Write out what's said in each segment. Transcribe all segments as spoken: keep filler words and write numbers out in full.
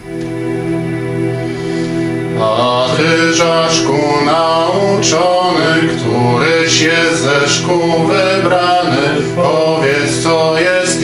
A ty, żaczku nauczony, któryś jest ze szkół wybrany, powiedz, co jest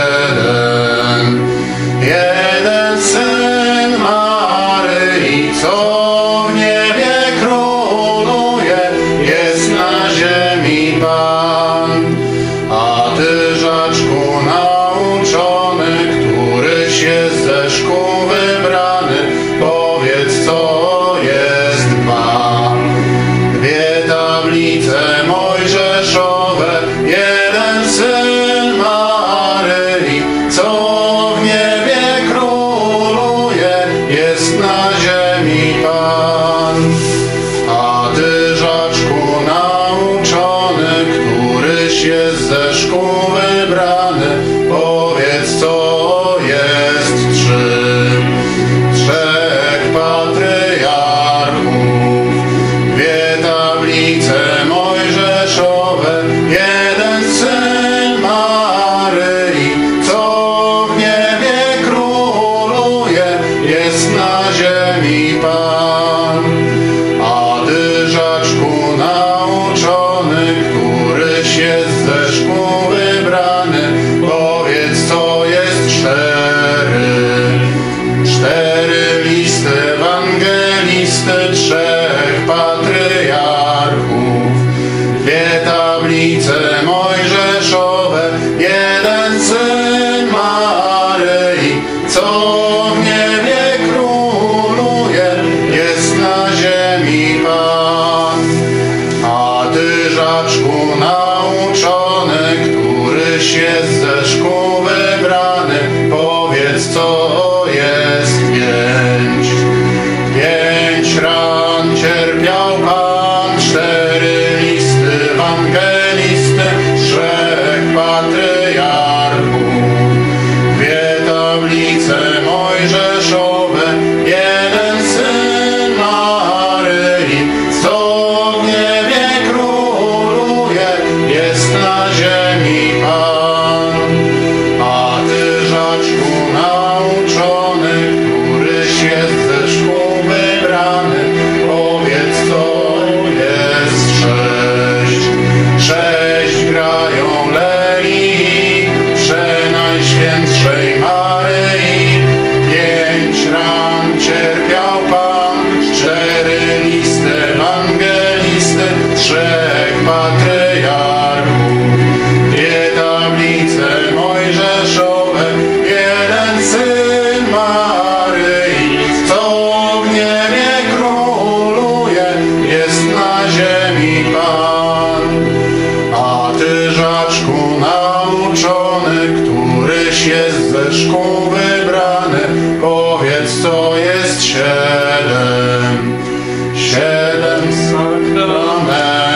jeden. Jeden Syn Maryi, co w niebie króluje, jest na ziemi Pan. A ty, żaczku nauczony, któryś jest ze szkół wybrany, powiedz, co jest dwa. Dwie tablice mojżeszowe, jeden Syn Maryi, co w niebie króluje, jest na ziemi Pan. A ty, żaczku nauczony, któryś jest ze szkół wybrany, powiedz, co jest trzy. Trzech patriarchów, dwie tablice mojżeszowe, jeden Syn Maryi, co w niebie króluje, jest na ziemi Pan. A ty, żaczku nauczony, któryś jest ze szkół wybrany, powiedz, co jest cztery. Cztery listy ewangelisty, trzech patriarchów, dwie tablice mojżeszowe, jeden Syn Maryi, co w niebie króluje, jest na ziemi Pan. A ty, żaczku nauczony, któryś jest ze szkół wybrany, powiedz, co jest pięć. Pięć ran cierpiał Pan, cztery listy ewangelisty, trzech patriarchów, dwie tablice mojżeszowe, jeden Syn Maryi, co w niebie króluje, jest na ziemi Pan. A ty, żaczku nauczony, któryś jest ze szkół wybrany, powiedz, co jest sześć. Sześć grają Lei, Przenajświętszej Maryi, pięć ran cierpiał Pan, cztery listy ewangelisty, trzech patriarchów, dwie tablice mojżeszowe, jeden Syn Maryi, co w niebie króluje, jest na ziemi Pan. A ty, żaczku nauczony, któryś jest ze szkół wybrany, powiedz, co jest siedem. Siedem sakramentów,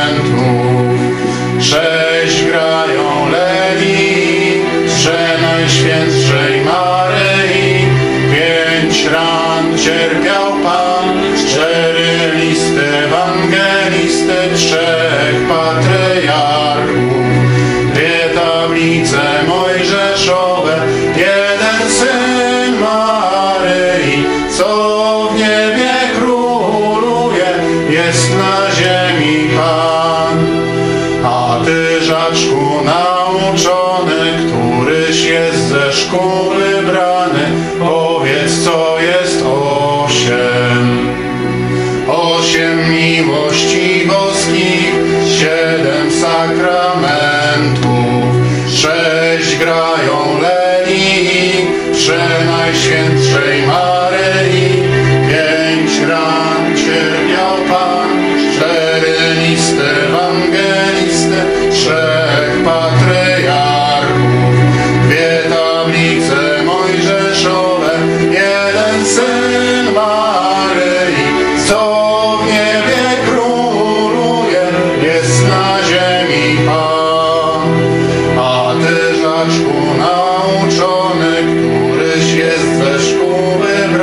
sześć grają Lewi, Przenajświętszej Maryi, pięć ran cierpiał Pan, cztery listy ewangelisty, trzech patriarchów, dwie tablice mojżeszowe, jeden Syn Maryi, co w niebie króluje, jest na ziemi Pan. A ty, żaczku nauczony, któryś jest ze szkół wybrany, powiedz, co jest osiem. Osiem miłości boskich, siedem sakramentów, sześć grają Lei, Przenajświętszej Maryi, pięć ran cierpiał Pan, cztery listy ewangelisty, trzech patriarchów, dwie tablice mojżeszowe, jeden Syn Maryi, co w niebie króluje, jest na ziemi Pan. A ty, żaczku nauczony, któryś jest ze szkół wybrany,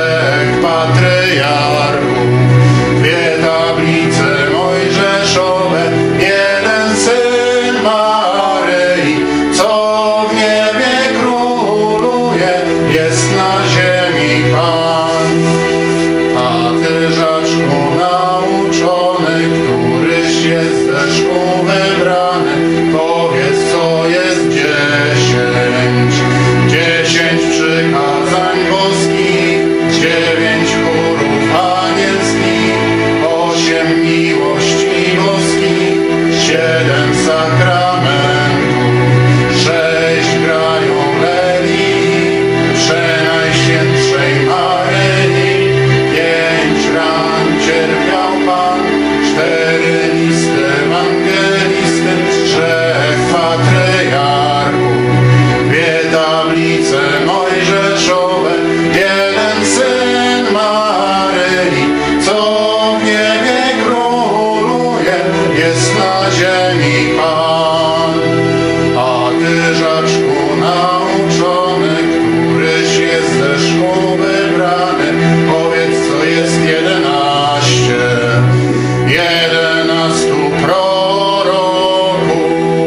trzech patriarchów, dwie tablice mojżeszowe, jeden syn Maryi, co w niebie króluje, jest na ziemi Pan. A ty, żaczku nauczony, któryś jest ze szkół wybrany, powiedz, co jest dziesięć. Dziesięć przykazań boskich, dziewięć chórów anielskich, osiem miłości boskich, siedem sakramentów, sześć grają Lelii, Przenajświętszej Maryi, pięć ran cierpiał Pan, cztery listy ewangelisty, trzech patriarchów, dwie tablice mojżeszowe, jeden syn Maryi, co w niebie króluje, jest na ziemi Pan. A ty, żaczku nauczony, któryś jest ze szkół wybrany, powiedz, co jest jedenaście. Jedenastu proroków,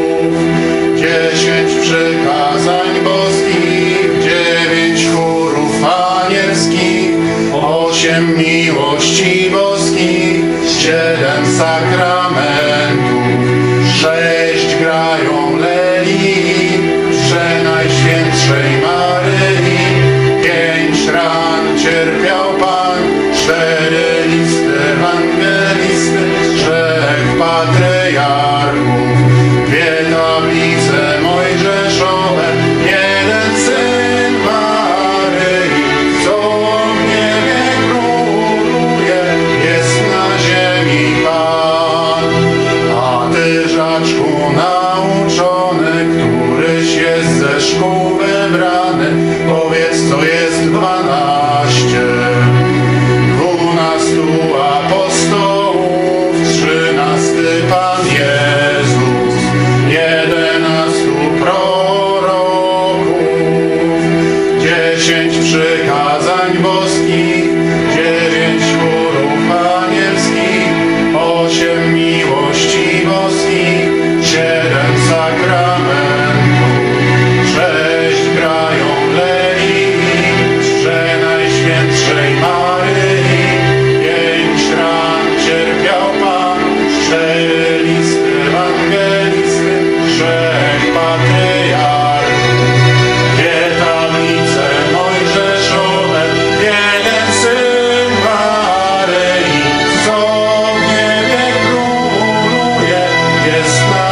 dziesięć przykazań boskich, dziewięć chórów anielskich, osiem miłości boskich, siedem sakramentów, sześć grają Lelii, Przenajświętszej Maryi, pięć ran cierpiał Pan, cztery listy ewangelisty, trzech patriarchów, dwie tablice mojżeszowe, jeden syn Maryi, co w niebie króluje, jest na ziemi Pan. A ty, żaczku nauczony, któryś jest ze szkół wybrany, powiedz, co jest dwanaście. Dwunastu apostołów, trzynasty Pan Jezus, jedenastu proroków, dziesięć przykazań boskich, dziewięć chórów anielskich, osiem miłości boskich, siedem sakramentów, sześć grają Lelii, Przenajświętszej Maryi, pięć ran cierpiał Pan, cztery listy ewangelisty, trzech patriarchów, dwie tablice mojżeszowe, jeden syn Maryi, co w niebie króluje, jest na